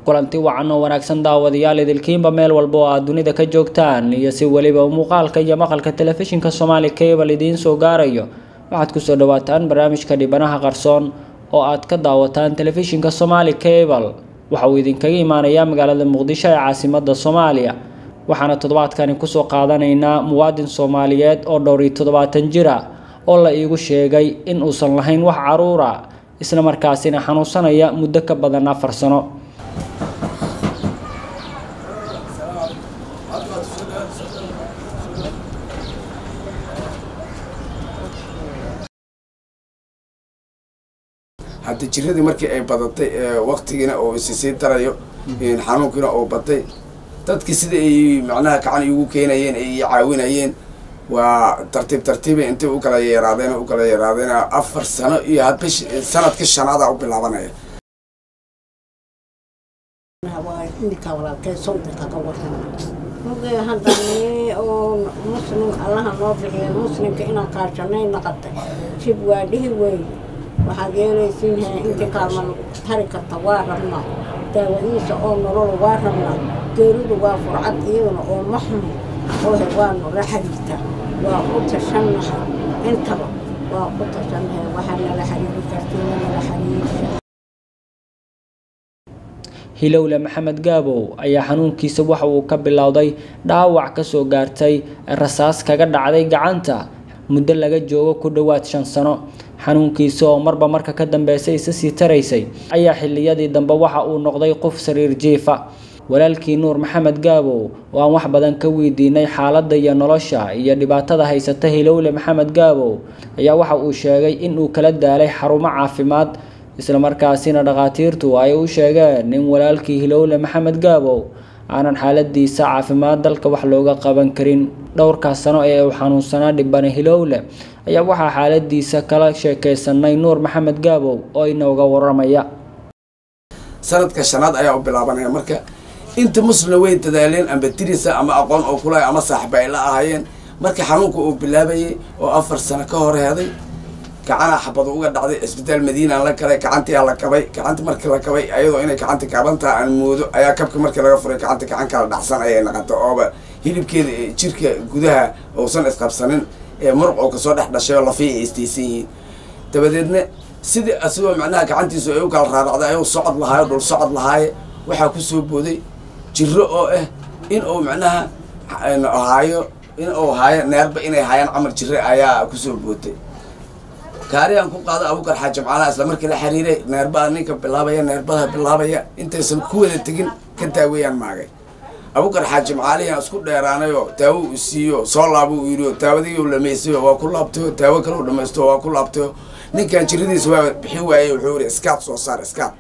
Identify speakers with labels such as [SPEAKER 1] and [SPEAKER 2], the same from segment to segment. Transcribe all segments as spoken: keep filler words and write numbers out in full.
[SPEAKER 1] kulanti wacan oo wanaagsan daawadayaal idilkiinba meel walba oo aad dunida ka joogtaan iyo si waliba muuqaalka iyo maqalka telefishinka Somali Cable idiin soo gaarayo waxaad ku soo dhawaataan barnaamijka Dhibanaha Qarsoon oo aad ka daawataan telefishinka Somali Cable waxa uu idinkaga imaanayaa magaalada Muqdisho ee caasimadda Soomaaliya waxaana toddobaadkan ku soo qaadanaynaa muwaadin Soomaaliyeed oo dhowr iyo toddobaatan jir ah oo la iigu sheegay in uusan lahayn wax caruur ah isla markaasina xanuunsanaya muddo ka badan afar sano
[SPEAKER 2] hadda jiradii markii ay badatay waqtigiina oo isii tarayo in xanuunkina oo batay dadkii sida ay macnaha kacan igu keenayeen ay caawinayeen waa tartiib tartiib intii u kala yeeraadeen u kala yeeraadeen afar sano iyo hadba sanadka shanaada u bilaabanaya
[SPEAKER 3] waa indika walaalkay soo dhigta ka warran muddo hadani oo muslim Allah noo bixiyo muslimka inaan qaashanay naqatay jib waa dhihi weey waxa geeraysiin inta kaalman tarika tawaarna daawadiisa oo nolol waarna geeridu waa furcad iyaduna oo maxmud oo hewaan la xiriirta waa ku tashannaha intaba waa ku tashannaha waxa la xiriiri kartaa la xiriiri
[SPEAKER 1] Hilowle Maxamed Gaabo ayaa xanuunkiisa waxa uu ka bilowday dhaawac ka soo gaartay rasaas kaga dhacday gacanta muddo laga joogo ku dhawaad shan sano xanuunkiisa oo marba marka ka dambeysay isa sii taraysay ayaa xilliyadii dambe waxa uu noqday qof sariir jiifa walaalkii Nuur Maxamed Gaabo oo aan wax badan ka weydiinay xaaladda iyo nolosha iyo dhibaatada haysata Hilowle Maxamed Gaabo ayaa waxa uu sheegay in uu kala daalay xarumo caafimaad isla markaasina dhaqaatiirtu ay u sheegeen in walaalkii Hilowle Maxamed Gaabo aanan xaaladiisa caafimaad dalka wax looga qaban karin dhowrka sano ee uu xanuunsanaa dhibane Hilowle ayaa waxa xaaladiisa kala sheekaysanay Nuur Maxamed Gaabo oo inooga waramaya
[SPEAKER 2] sanadka shanaad ayaa u bilaabanaya marka inta muslim way dadaaleen amba tirisa ama aqoon oo kula ama saaxiib ay la ahaayeen marka xanuunku uu bilaabayay oo afar sano ka hor heeday kacana xabad uga dhacday isbitaal Madiina la kale kacantii la kabay kacantii markii la kabay ayadoo inay kacantii kaabanta aan moodo ayaa kabka markii laga furay kacantii kacan kala dhacsan ayay naqato oo hilibkeeda jirka gudaha oo san isqabsanin ee muruq oo ka soo dhex dhashay oo lafii istiisiin dabadeedna sidii asoo macnaha kacantiisu ay u kala raaracday ayuu socod lahaay dhul socod lahaay waxa ku soo booday jirro oo ah in uu macnaha haayo in uu haayo neerba inay haayaan amal jirro ayaa ku soo bootay kaariyaan ku qaado Abuukar Xaaji Macalaa isla markii la xiriiray neerbada ninka bilaabaya neerbada bilaabaya intaysan ku wada tagin ka daawayaan maagay Abuukar Xaaji Macalaa isku dheeraanayo taawo u siiyo soo laabo u yiri taawadii uu lameysay waa ku laabtay taawo kale u dhameysto waa ku laabtay ninkan jiradiisa waa bixi waayay wuxuu yiri iskaad soo saar iskaad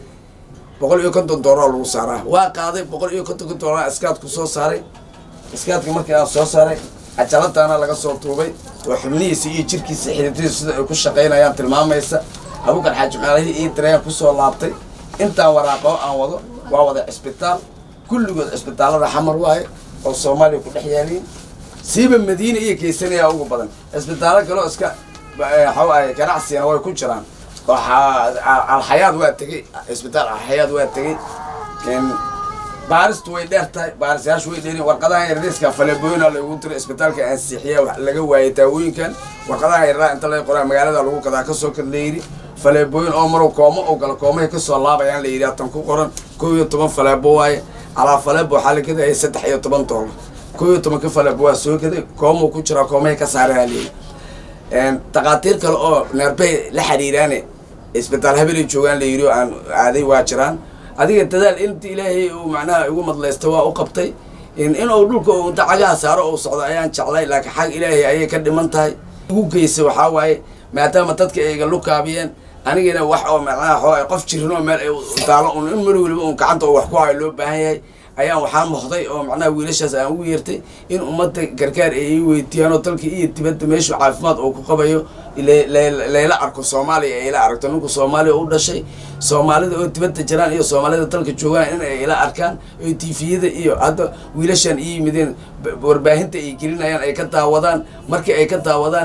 [SPEAKER 2] boqol iyo konton doolar lagu saaraa waa qaaday boqol iyo konton doolar iskaad ku soo saaray iskaadka markii aan soo saaray ajaladaana laga soo tuubay oo xubnihiisa iyo jirkiisa xididadiisa sida ay ku shaqeynayaan tilmaamaysa Abuukar Xaaji Macalaa iyo dareen ku soo laabtay inta waraaqo aan wado waa wada isbitaal kulligood isbitaalada xamar waaye oo Soomaaliya ku dhex yaalin siiba Madiina iyo Keysaniya ugu badan isbitaalo kale oo iska xawaay ganacsiga way ku jiraan waxa al xayaad waa tagay isbitaal al xayaad waa tagay in baaristu way dheertahay baarisayaashu way dheereen warqadaha yardiska falebooyina lagu diray isbitaalka ansixiya wax laga waayay daawooyinkan warqadaha yarda inta la qoray magaalada lagu qadaa ka soo kadleeyri falebooyin oo maro koomo oo kala koomay ka soo laabayaan la yiraahdo tan ku qoran koob iyo toban falebo way ala falebo xalikada ay saddex iyo toban doolar koob iyo toban ka falebo waa soo gaday koomo ku jira koomay ka saarayaan een taqaatiir kale oo neerbay la xiriiraan isbitaal habeli joogan la yiri aan aaday waa jiraan adiga dadaal inta Ilaahay uu macnaha ugu madlaysto waa u qabtay in inuu dhulka uu inta cagaha saaro oo socdo ayaan jeclay laakiin xaq Ilaahay ayay ka dhiman tahay ugu geysay waxa waaye maadaama dadka ay iga lukaabiyeen anigana wax oo macnaha xooy qof jirno meel ay taalo oo in mar waliba uu gacanta wax ku hayo loo baahan yahay ayaan waxaan muuqday oo macnaha wiilashaas aan ugu yeertay in ummadda gargaar ay weydiiyaan oo dalka iyo dibadda meesha caafimaad oo ku qabayo leela arko Soomaaliya ay la aragto ninku Soomaaliya u dhashay Soomaalida oo dibadda jiraan iyo Soomaalida dalka joogaan in ay la arkaan oo T V-yada iyo hadda wiilashan iyo mideen warbaahinta ay gelinayaan ay ka daawadaan markii ay ka daawadaan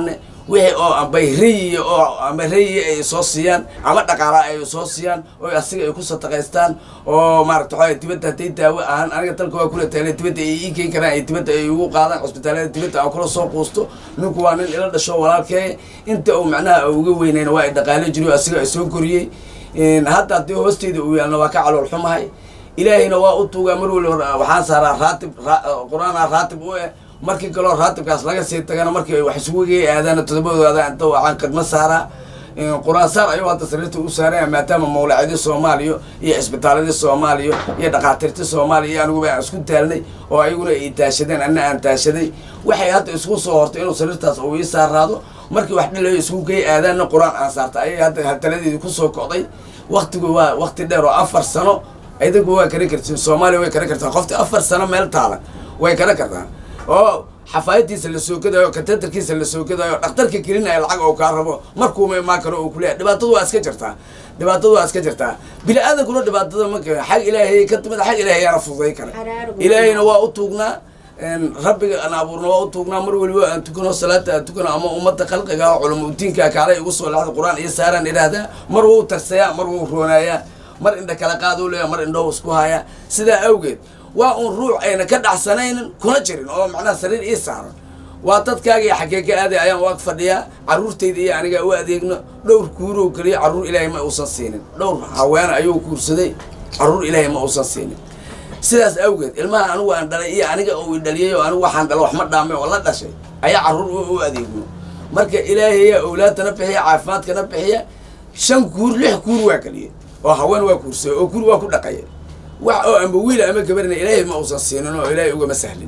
[SPEAKER 2] wixii oo ambay riyi oo ama riyi ay soo siiyaan ama dhaqaala ay soo siiyaan oo asiga ay ku sadaqaystaan oo maaragtay waxa dibadda haday daawo ahaan aniga dalka waa kula taalay dibadda ay ii keen karaan ay dibadda ay ugu qaadaan cusbitaalada dibadda aan kula soo quusto ninku waa nin ila dhasho walaalkay inta uu macnaha uga weynayna waa ay dhaqaale jiro asiga ay soo koriyay in hadda hadii hoosteeda uu yaalna waa ka calool xumahay ilaahayna waa u tuugaa mar waliba waxaan saaraa raatib quraana raatib u eh markii kaloo raatibkaas laga sii tagana markii ay wax isugu aadaan todobadooda inta waxaan qadma saaraa quraan saar ayuu hadda sariirta u saaray maadaama mawlacidi Soomaaliya iyo isbitaalada Soomaaliya iyo dhaqaatiirta Soomaaliya anigu baan isku taalnay oo ayaguna ay taashadeen anna aan taashaday waxay hadda isku soo hortay inuu sariirtaas uu ii saaraado markii wax dhilay isku geey aadaana quraan aan saartay ay hadda hadaladeedu ku soo kocday waqtigu waa waqti dheer oo afar sano aydagu waa kare kartiin Soomaaliya way kare kartaa qofti afar sano meel taala way kare kartaa oo xafaayadiisa la soo gadayo kateetarkiisa la soo gadayo dhakhtarka kirinaya lacag oo ka rabo markuu ma imaan karo oo kulay dhibaatadu waa iska jirtaa dhibaatadu waa iska jirtaa bila aadan kuna dhibaatada ma ka xaq ilaahay ka timid xaq ilaahay yana fuday kara ilaahayna waa u tuugnaa in rabbiga ana abuurna waa u tuugnaa mar waliba aan tukano salaada aan tukano ama ummadda qalqiga culumo diinka kale igu soo laacdo quraan iyo saaran iraahda mar wuu tarsaya mar wuu roonaya mar inda kala qaado leeyahay mar indho isku haya sida awgeed waa un ruux ayna ka dhaxsanaynin kuna jirin oo macnaha sariir ii saaran waa dadkaaga xaqiiqa aad ayaan waag fadhiya caruurtayda iyo aniga u adeegno dhowr kuuro kaliya caruur ilaahay ma uusan siinin dhowr haween ayuu kuursaday caruur ilaahay ma uusan siinin sidaas awgeed ilmaha anigu aan dhalay iyo aniga oo dhaliyay oo anigu waxaan dhalay wax ma dhaamay oo la dhashay ayaa caruur u adeegno marka ilaahay awlaadana bixiya caafimaadkana bixiya shan kuur lix kuur waa kaliya oo haween waa kuursay oo kuur waa ku dhaqay wax oo amba wiil ama gabarna ilaahay ma uusan siinin oo ilaahay uga masahlin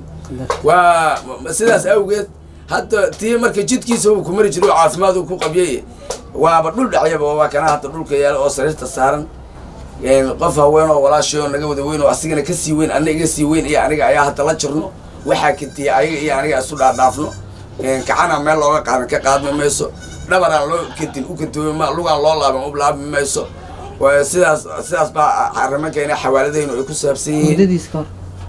[SPEAKER 2] waa sidaas awgeed hadda tii marka jidkiisa uu ku mari jiro caafimaad uu ku qabiyay waaba dhul dhacyaba waa kana hadda dhulka yaal oo sariirta saaran een qof haween oo walaasho naga wada weyn oo asigana ka sii weyn aniga iga sii weyn iyo aniga ayaa hadda la jirno waxa kintay ayaga iyo aniga isu dhaafno een kacana meel looga qaadan ka qaadma mayso dhabaraan loo kintin u kintooyo ma lugaan loo laaban u laabmi mayso وسياس سياس بقى حرمك هنا حوالدين ويكسر بسيه.
[SPEAKER 1] هرديس كار.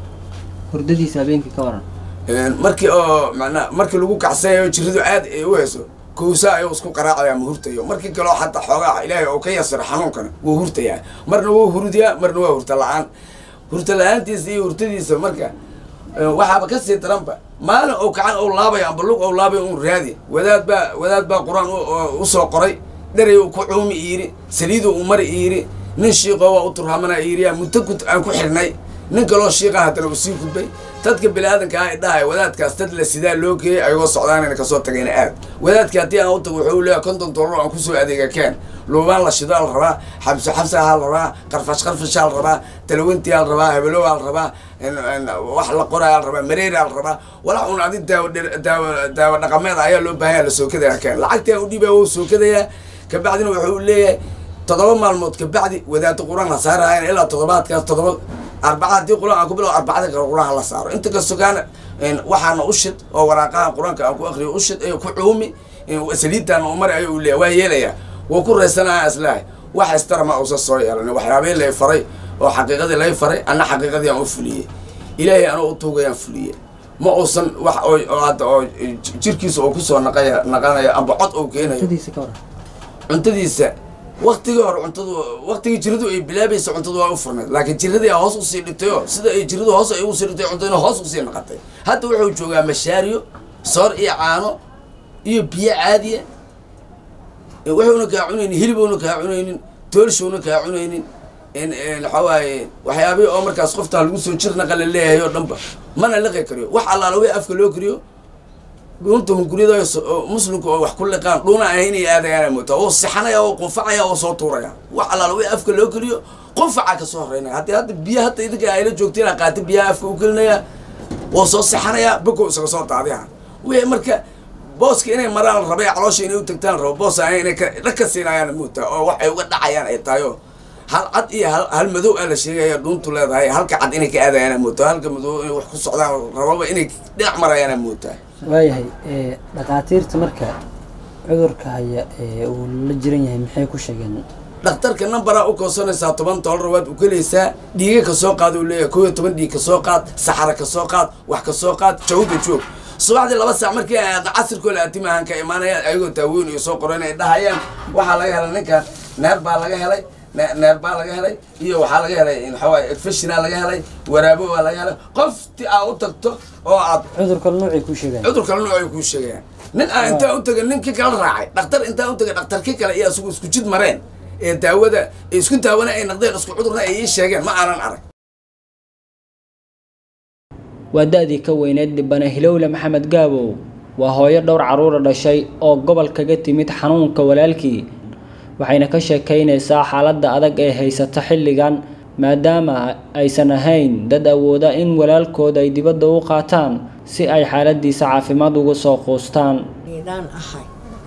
[SPEAKER 1] هرديس أبينك كارن.
[SPEAKER 2] مركي أو معنا مركي لوجو كعسية وتشردو عاد ويسو كوسا يوسكو قراءة يا مهورته يوم مركي كلو حتى حاجة إلهي أوكي يصير حنون كنا وهورته يعني مرنا هو هرديا مرنا هو هرتلعان هرتلعان تيزي هرتديس مركا واحد بكسر ترامبا ما أنا أو كعان أو لابا يعني بلوك أو لابا أو ريادي وذات با وذات با قرآن وصو قري دري وكعوم إيري سليد ومر إيري نشيقة وأطرهمنا إيريا متكت أنكو حرناي نكلو شيقة هتنا بسيط بي تذكر بلادن كهاي ده وذات كاستد للسيدان لوكي أيوة السعودان أنا كصوت تجين آد وذات كاتيا أو تقولوا كنتم تروحوا كوسو أديك كان لو ما الله شدال الربا حبس حبس هالربا قرفش قرفش هالربا تلوينتي هالربا هبلو هالربا إن إن وحلا قرى هالربا مرير هالربا ولا عون عدي داو داو داو نقمات عيا لو بهاي لسو كذا كان لعكتي أودي بهوسو كذا كبعدين وحول لي تضرب مع الموت كبعدي وذات القرآن صار يعني إلا تضربات كاس تضرب أربعة دي قرآن أقول له أربعة دي قرآن الله صار أنت كسكان إن وحنا أشد أو ورقة قرآن كأكو أخري أشد أيو كعومي وسليت أنا عمر أيو اللي وهي ليا وكل سنة أسلاه واحد استرى ما أوصل صوي يعني واحد عبين لي فري وحقيقة لا يفري أنا حقيقة دي أوفلية إلهي أنا أطوق ينفلية ما أوصل واحد أو جركيس أو كسر نقايا نقايا أبو عط أو كينا cuntadiisa waqtiga hor cuntadu waqtiga jiradu ay bilaabayso cuntadu waa u furnayd laakiin jiradii hoos u sii dhigtay sida ay jiradu hoos ay u sii dhigtay cuntadu hoos u sii noqotay hadda wuxuu joogaa mashaariyo soor iyo caano iyo biyo caadi ah wuxuuna ka cunaynin hilibuna ka cunaynin toolshuna ka cunaynin in in xawaaye waxyaabaha oo markaas qofta lagu soo jirna qal leeyahay oo dhanba mana la qeykariyo wax allaala way afka loo kariyo قلتهم قريضة مسلمك وحكل قان دونا هيني هذا يعني متى أو صحنا أو قنفعة أو صوتورة يعني وعلى لو يأفك لو كليو قنفعة كصهر هنا حتى هذا بيها حتى إذا كان جوكتين قاتب بيها أفك وكلنا يا وصوت صحنا يا بكو صوت عاديها ويمرك بوس كأنه مرة الربيع على شيء وتكتان رو بوس يعني ركسينا يعني متى أو واحد يودع يعني تايو هل عد إيه هل هل مذوق على شيء يا دون طلاب هاي هل كعد إنك هذا يعني متى هل كمذوق وحكي الصعداء ربما إنك نعمر يعني متى
[SPEAKER 1] waayahay ee dhaqaatiirta marka cudurka haya ee uu la jiran yahay maxay ku sheegeen
[SPEAKER 2] dhakhtarka number uu ka soo toban dollar waad u kaleeysaa dhiiga ka soo qaad uu leeyahay koob iyo toban dhiig ka soo qaad saxara ka soo qaad wax ka soo qaad jawda joog subaxdii laba saac markii casirkooda atimahan ka imaanayaan ayagoo taaweyn iyo soo qoran ay dhahayaan waxaa laga helay ninkan neer baa laga helay neer baa laga helay iyo waxaa laga helay in xawaa infectiona laga helay waraabo waa laga helay qofti aa u tagto oo aad
[SPEAKER 1] cudurka nuuci ku sheegay
[SPEAKER 2] cudurka nuuci ku sheegay nin aan inta u tagay ninkii kala raacay dhakhtar inta u tagay dhakhtarkii kale iyo asugu isku jid mareen ee daawada isku daawana ay naqdeen isku cudurna ay sheegeen ma aanan arag
[SPEAKER 1] wadadii ka weyneed dhibana Hilowle Maxamed Gaabow waa hooyo dhowr caruur dhashay oo gobol kaga timid xanuunka walaalkii waxayna ka sheekeynaysaa xaaladda adag ee haysata xilligan maadaama aysan ahayn dad awooda in walaalkooda ay dibadda u qaataan si ay xaaladiisa caafimaad uga soo qoostaan
[SPEAKER 3] nidan ahay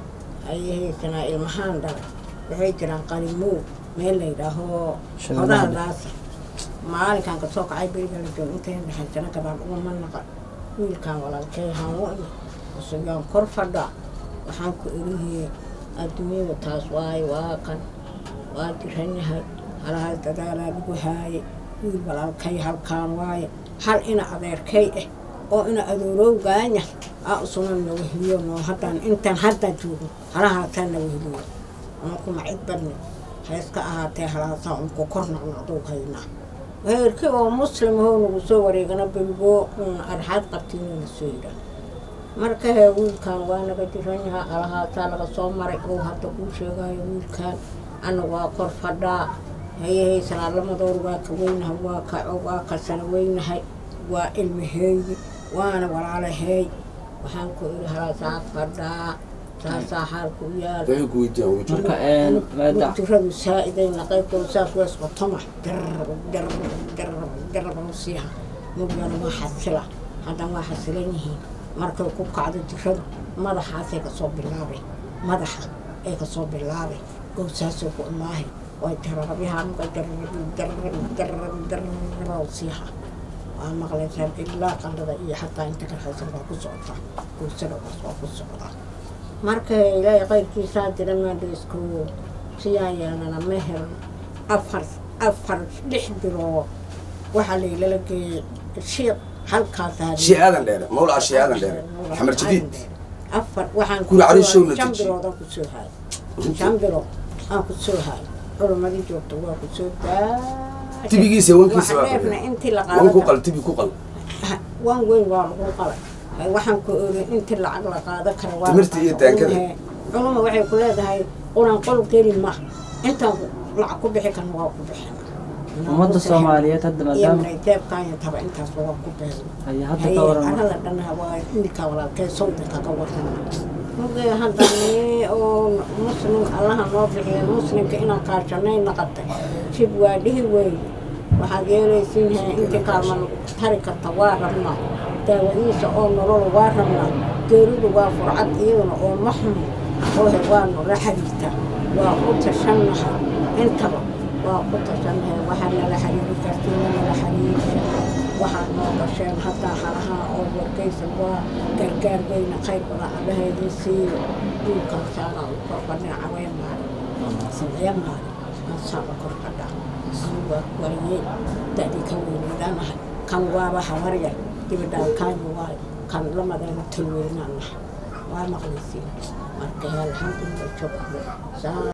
[SPEAKER 3] ayayna ilmahan dhalay waxay jiraan qalimow meel la yiraahdo xodaadaas maalinkan ka soo kacay beriga la joogo inta dhaxantana gabadh ugu manqa wiilkan walaalkay haan وسجان كرفدا وحن كله الدنيا تاس واي واكن وادرني هاي على هالتدارا بجهاي ولا كي هالكان واي هل إنا أدير كي أو إنا أدورو جانيا أصلا نوهليو نو حتى إنت حتى تجوه هلا هاتنا نوهليو أنا كم عدبني هيسك أهاتي هلا صام كوكرنا نعطوه هينا غير كي هو مسلم هو نوصوري جنا بيجو أرحاد قتيل السيرة marka wiilkan waa naga diran yahay alahaata laga soo maray oo hadda ku sheegayo wiilkan ana waa kor fadhaa hayay salaamadoor waa ka weynahay waa ka waa ka sanaweynahay waa ilmaheey waana walaalahay waxaan ku iri halaasa fadhaa saasa xaalku yaal marka een maada tiradu saaidayna qaybta saas waa isku tama dar dar dar dar bawsiha mugana ma xasila hadda ma xasilan yihiin marka ku kacdo jirada madaxaasay ka soo bilaabay madaxa ay ka soo bilaabay goosaasoo ku imaahay way tarabiha ma dar dar dar dar bawsiha waa maqlaysan ilaa qandada iyo xataa inta ka haysan waa ku socota goosada waa ku socota marka ilaahay qaybkiisa diran ma disku siyaayana meher afar afar lix bilo waxa la ilaalagay sheekh halkaas
[SPEAKER 2] شيء هذا ندير مولا شيء هذا ندير محمد جديد
[SPEAKER 3] أفر وحن
[SPEAKER 2] كل عريش ولا
[SPEAKER 3] كم بلو ده كسر هاي كم بلو أنا كسر هاي أول ما دي جوت هو كسر ده
[SPEAKER 2] تبي كيس وين كيس
[SPEAKER 3] وحنا أنت لقى
[SPEAKER 2] وين كوكل تبي كوكل
[SPEAKER 3] وين وين وين كوكل وحن كور أنت اللي عقل قاعدة كروان
[SPEAKER 2] تمرت إيه تأكد
[SPEAKER 3] أول ما وحي كل هذا هاي قلنا نقول كلمة أنت لعقوب بحكي كان واقف بحنا
[SPEAKER 1] ummadda Soomaaliyeed hadda maadaama
[SPEAKER 3] ay teeb kaan taba intaas waa ku baahan
[SPEAKER 1] ay hadda ka waran
[SPEAKER 3] ana la dhanaa waa ilka walaalkay sawdka ka waran mugay hadda oo muslim Allah noo bixiyo muslimka inaan qaashanay naqatay shib waa dhihi weey waxa geeraysiin inta kaalman tarika tawaarna daawadiisa oo nolol waarna geeridu waa furcad iyaduna oo maxmud oo hewaan la xariirta waa u tashannaha intaba وقلت أنها وحنا لحرير كرتون لحرير وحنا قشان حتى حرها أو وركيس الوا كركار بين خير ولا على هذه السير يمكن سانا وقرنا عوين مال سنيم مال نصاب كركدا سوا وريه تأتي كون لنا كان وابا حواريا تبدأ كان وار كان لما دام تلوينا وما خلصين مركها الحمد لله شكرا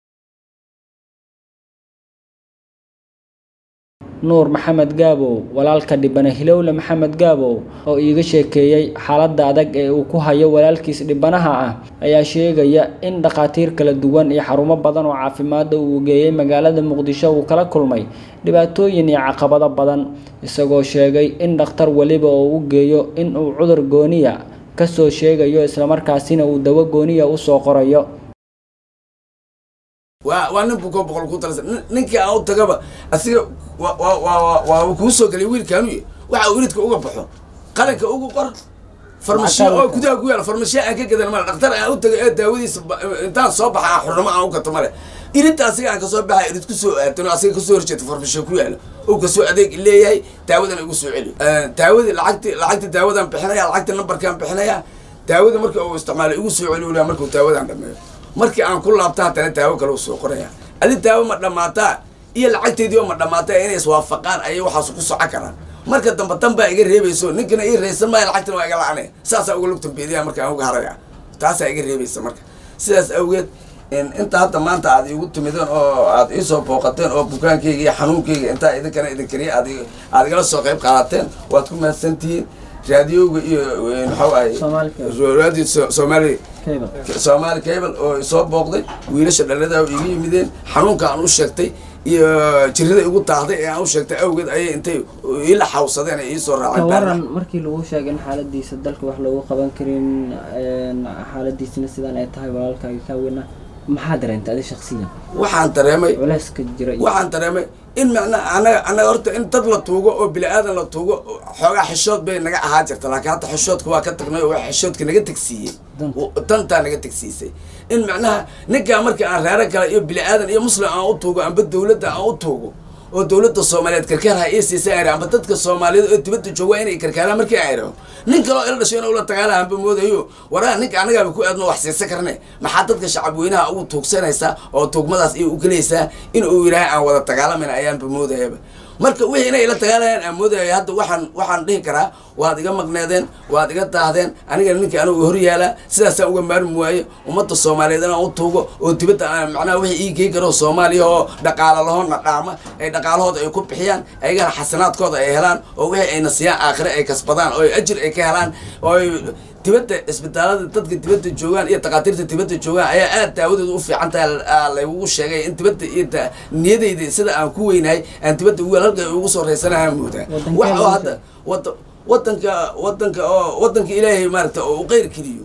[SPEAKER 1] nuur maxamed gaabow walaalka dhibana Hilowle maxamed gaabow oo iiga sheekeeyay xaaladda adag ee uu ku hayo walaalkiis dhibanaha ah ayaa sheegaya in dhaqaatiir kala duwan iyo xarumo badan oo caafimaad uu geeyay magaalada Muqdisho uu kala kulmay dhibaatooyin iyo caqabado badan isagoo sheegay in dhakhtar waliba oo uu geeyo in uu cudur gooniya ka soo sheegayo isla markaasina uu dawo gooniya u soo qorayo
[SPEAKER 2] وأنا بقول بقول كنت لازم نك أو تجربة أصير و و و و وكوسو قال يقول كانوا وعوريتك أوجا بحر قالك أوجا قر فرمشي أو كده أقول أنا فرمشي أكيد كده لما أختار أو تج داودي أنت صباح حرمة أو كتمرة إذا أصير أنا صباح إذا كوسو تنا أصير كوسو رجعت فرمشي كويل أو كوسو أديك اللي هي تعود أنا كوسو علي تعود العقد العقد تعود أنا بحنايا العقد النمبر كان بحنايا تعود مركب أو استعمال كوسو علي ولا مركب تعود عندنا markii aan ku laabtaa tan taawo kale soo qoraya adi taawo ma dhamaata iyo lacagteedii ma dhamaata inay iswaafaqaan ay waxa ku soo karaan marka dambe tan baa iga reebayso ninkana ii reysan maayo lacagtana waa iga lacnay saasaa uga lugtan beediyaa marka aan uga haraya taasaa iga reebaysa marka sidaas awgeed inta hadda maanta aad igu timideen oo aad ii soo booqateen oo bukaankayga iyo xanuunkayga intaa idinkana idin kariya aad aad igala soo qayb qaadateen waad ku mahadsantihiin raadiyowga iyo maxuu ahay raadiyo soomaali soomaali cable oo isoo booqday wiilasha dhalada iga yimideen xanuunka aan u sheegtay iyo jirida igu taahday ee aan u sheegtay awgeed ayay intay ila xawsadeen ay soo raaceen
[SPEAKER 1] waran markii lagu sheegay in xaaladiisa dalka wax loogu qaban karin xaaladiisina sidaan ay tahay walaalkaaga ka weyna maxaa dareentay adi shakhsiyan
[SPEAKER 2] waxaan dareemay
[SPEAKER 1] culayska jira
[SPEAKER 2] waxaan dareemay in macnaa anaga anaga horta in dad la tuugo oo bini aadan la tuugo xoogaa xishood bay naga ahaa jirta laakiin hadda xishoodka waa ka tagnay oo waa xishoodka naga tagsiiyey dantaa naga tagsiisay in macnaha ninkaa markii aan reero kale iyo bini aadan iyo muslim aan u tuugo amba dawladda aan u tuugo oo dawladda Soomaaliyeed karkaaraha ee siisay ay amba dadka Soomaaliyeed oo dibadda jooga inay karkaaraan markii ay raaw nin kale oo ila dhashay inuu la tagaala amba moodayo waraa ninka anaga ku aadno wax siisa karne maxaa dadka shacab weynaha ugu tuugsanaysa oo tuugmadaas ay u galaysaa in uu yiraahay aan wada tagaalamayna ayaan moodayaba marka wixii inay la tagaalayaan aan moodayo hadda waxaan waxaan dhihi karaa waad iga magneedeen waad iga taahdeen aniga ninka anigu hor yaala sidaas aan uga maarmi waayo ummadda Soomaaliyeed aan u tuugo oo dibadda macnaha wixii ii geey karo Soomaaliya oo dhaqaale lahoona dhaama ay dhaqaalahooda ay ku bixiyaan ayagana xasanaadkooda ay helaan oo wixii ay nasiyaan aakhire ay kasbadaan oo ajir ay ka helaan oo dibadda isbitaalada dadka dibadda joogaan iyo taqaatiirta dibadda joogaan ayaa aad daawadooda u fiican tahay la ugu sheegay in dibadda iyo niyadeyda sida aan ku weynahay aan dibadda ugu halka ugu soo reysanahay moodaa wax oo hadda wadanka wadanka oo wadanka Ilaahay maarta oo qeyr kaliyo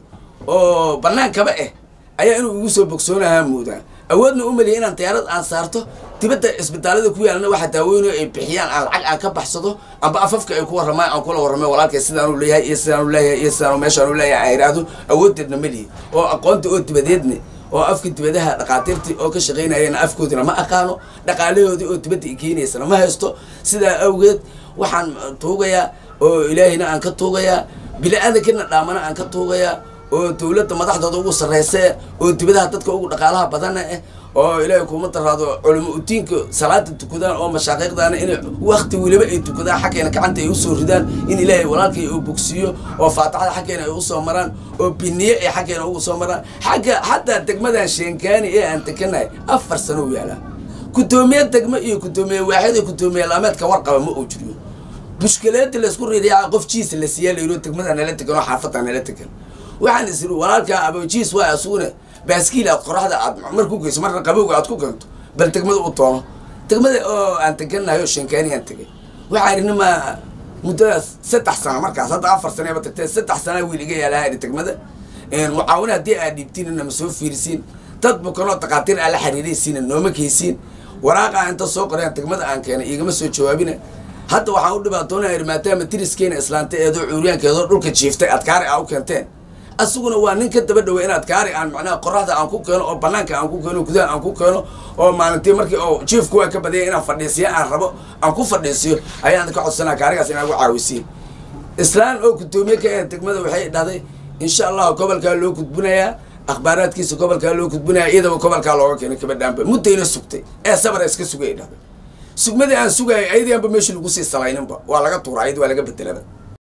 [SPEAKER 2] oo banaankaba eh ayaa inuu ugu soo bogsoonaha moodaa awoodna u maleeyay inaan diyaarad aan saarto dibadda isbitaalada ku yaalna waxa daawooyin ay bixiyaan aan lacag aan ka baxsado amba afafka ay ku waramaan aan kula waramay walaalkay sidaan uu leeyahay iyo sidaan uu leeyahay iyo sidaan meeshaan uu leeyahay ay raado awooddeedna maleeyay oo aqoonta oo dibadeedna oo afka dibadaha dhaqaatiirtii oo ka shaqeynayeen afkoodina ma aqaano dhaqaalahoodii oo dibadda keenaysana ma haysto sidaa awgeed waxaan tuugayaa oo ilaahina aan ka tuugayaa bilaadankeena dhaamana aan ka tuugayaa oo dawladda madaxdooda ugu sarreysay oo dibadaha dadka ugu dhaqaalaha badan ah oo ilaahay kuma taraado culimo u diinka salaada tukadaan oo mashaaqiiqdaana in waqti waliba ay tukadaan xaqeena gacanta ay u soo ridaan in ilaahay walaalkay uu bogsiyo oo faataxada xaqeena ay u soo maraan oo biniye ay xaqeena ugu soo maraan xaqa hatta degmadan Sheenkaani ee aan takanay afar sano u yaala gudoomiye degmo iyo gudoomiye waaxid iyo gudoomiye laameedka warqaba ma uu jiro mushkilaadii la isku riixay qof jiis la siiyay leeyo degmadan la tagano xaafadana la tagan waxaan isru walaalka aboojiis waa asuuna baaskiil aad qoraxda aad markuu geeso marna qabowga aad ku keento bal degmada u toono degmada oo aan taganayo Sheenkaani aan tagay waxa irinama muddaas saddex sano markaas hadda afar sano ba tagtay saddex sano wiiliga yaalahay degmada een mucaawina hadii aad dhibtiin inama soo fiirisiin dad bukanoo taqaatiir ala xiriiraysiin nooma keysiin waraaqa inta soo qoreen degmada aan keenay igama soo jawaabina hadda waxaan u dhibaatoonahay maadaama tiriskeena islaanta eedo cuuriyaankeedo dhulka jiiftay adkaari ah u keenteen asuguna waa nin ka daba dhaw inaad kaari aan macnaha qoraxda aan ku keeno oo banaanka aan ku keeno gudaha aan ku keeno oo maalintii markii oo chiefku waa ka badiyay inaan fadhiisiyo aan rabo aan ku fadhiisiyo ayaan ka codsanaa kaarigaas inaan ugu caawisiin islaan oo gudoomiye ka ee degmada waxay dhahday insha Allah gobolka loo gudbinayaa akhbaaraadkiisa gobolka loo gudbinayaa iyadoo gobolka looga keenay kabadhaanba muddayna sugtay ee sabar iska sugay dhahday sugmadii aan sugay ayadiiba meeshii lagu sii salayninba waa laga tuuray waa laga bedelay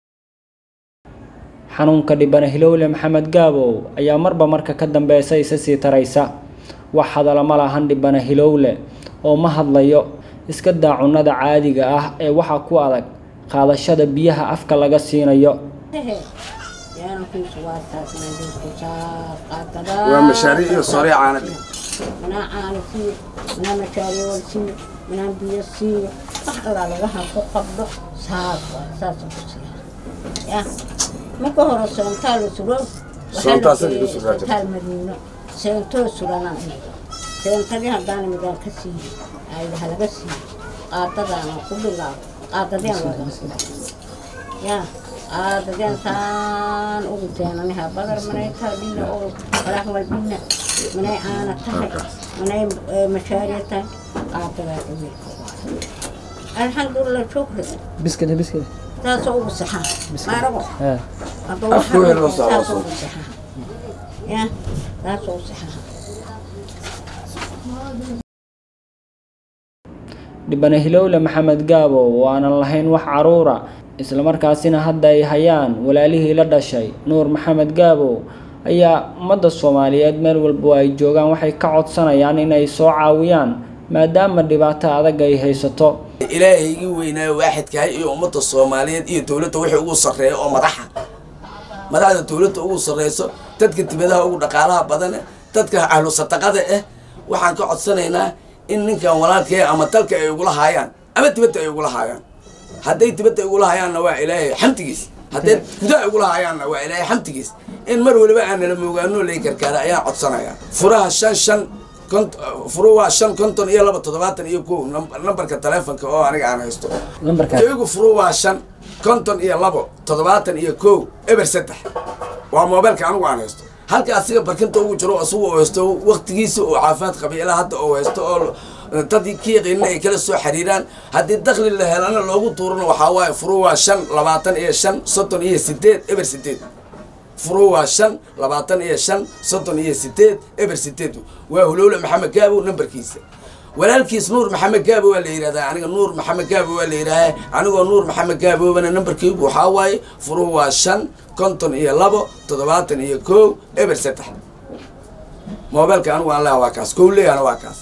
[SPEAKER 1] xanuunka dhibana Hilowle Maxamed Gaabow ayaa marba marka ka dambeysay isa sii taraysa wax hadal ma lahan dhibana Hilowle oo ma hadlayo iska daacunada caadiga ah ee waxa ku adag qaadashada biyaha afka laga siinayo
[SPEAKER 2] waa mashaariic iyo sariic aan
[SPEAKER 3] أنا عارف أنا مشاري والسين أنا بيسين أحلى لها قبض ساق ساق بسيا يا ما كهر سنتال سرور
[SPEAKER 2] سنتال سرور
[SPEAKER 3] سنتال مدينة سنتال سرنا سنتالي هداني مدار كسي أي هلا كسي أتدانا كلنا أتدانا يا أتدانا سان أوتين أنا هبادر مني تابين أو راح والبين مني أنا تهي مني مشاريع تهي أتدانا الحمد لله شكرا
[SPEAKER 1] بس كده بس كده
[SPEAKER 3] تاسو صحة ما ربو
[SPEAKER 1] ها
[SPEAKER 2] أفكار الوصال
[SPEAKER 3] تاسو صحة يا تاسو صحة
[SPEAKER 1] dhibane Hilowle Maxamed Gaabow oo aanan lahayn wax caruura isla markaasina hadda ay hayaan walaalihii la dhashay Nuur Maxamed Gaabow ayaa ummadda Soomaaliyeed meel walba ay joogaan waxay ka codsanayaan inay soo caawiyaan maadaama dhibaato adag ay haysato.
[SPEAKER 2] ilaahaygi weynaa waaxidka iyo ummadda Soomaaliyeed iyo dawladda wixii ugu sareeyo oo madaxa madaxda dawladda ugu sareyso dadka dibadaha ugu dhaqaalaha badan dadka ahlu sadaqada ah waxaan ka codsanaynaa in ninkan walaalkay ama dalka ay ugu lahaayaan ama dibadda ay ugu lahaayaan hadday dibadda ay ugu lahaayaan waa ilaahay xamdigiis hadday gudaha ugu lahaayaan waa ilaahay xamdigiis in mar waliba aan la moogaano leey karkaara ayaa codsanaya furaha shan shan furuwa shan konton iyo laba toddobaatan iyo kow nambarka taleefanka oo aniga aan haysto nambarka iyagu furuwa shan konton iyo laba toddobaatan iyo kow eber saddex waa mobilka anigu aan haysto halka asiga barkinta ugu jiro asugu oo haysto waqtigiisa oo caafimaad qaba ilaa hadda oo haysto oo dadkii qiiqina ay kala soo xiriiraan haddii dakhli la helana loogu tuurno waxa waaye furuwa shan labaatan iyo shan soddon iyo sideed eber sideed furuwa shan labaatan iyo shan soddon iyo sideed eber sideed waa Hilowle Maxamed Gaabow nambarkiisa walaalkiis Nuur Maxamed Gaabow waa la yiraahdaa aniga Nuur Maxamed Gaabow waa la yiraahdaa anigoo Nuur Maxamed Gaabow bana nambarkiigu waxa waaye furuwa shan konton iyo laba toddobaatan iyo kow eber saddex mobilka anigu aan la waa kaas kowleeyana waa kaas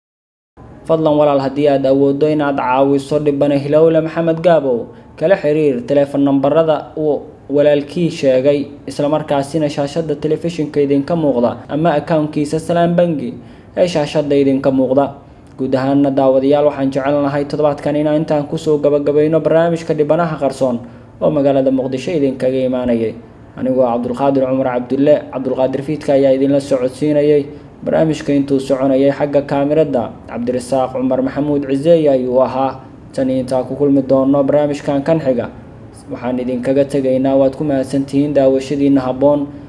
[SPEAKER 1] fadlan walaal haddii aad awooddo inaad caawiso dhibane Hilowle Maxamed Gaabow kala xiriir telefoon nambarada uu walaalkii sheegay isla markaasina shaashada telefishinka idinka muuqda ama accountkiisa Salaam Bangi ee shaashada idinka muuqda. guud ahaan daawadayaal waxaan jecelnahay toddobaadkan inaan intaan ku soo gabagabayno barnaamijka dhibanaha qarsoon oo magaalada Muqdisho idinkaga imaanayay anigoo Cabdulqaadir Cumar Cabdulle Cabdulqaadir Fiidka ayaa idinla socodsiinayay barnaamijka intuu soconayay xagga kaamirada Cabdirasaaq Cumar Maxamuud Cizeey ayuu ahaa tan inta ku kulmi doono barnaamijkan kan xiga waxaan idinkaga tagaynaa waad ku mahadsantihiin daawashadiina habboon